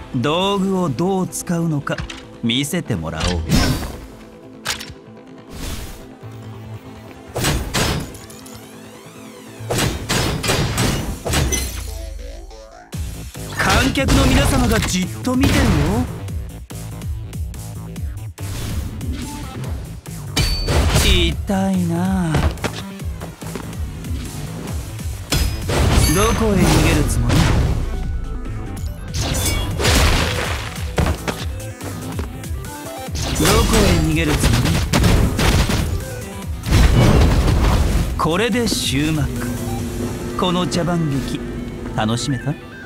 道具をどう使うのか見せてもらおう。観客の皆様がじっと見てるよ。痛いな。どこへ逃げるつもり？どこへ逃げるつもり？これで終幕。この茶番劇楽しめた？